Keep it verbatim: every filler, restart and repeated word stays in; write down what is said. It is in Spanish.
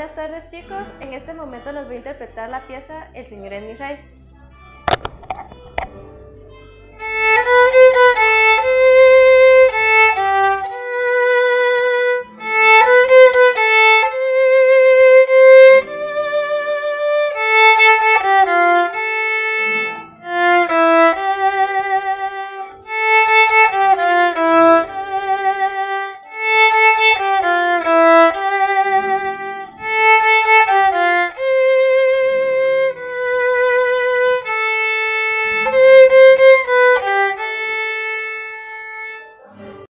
Buenas tardes, chicos. En este momento les voy a interpretar la pieza El Señor es mi Rey.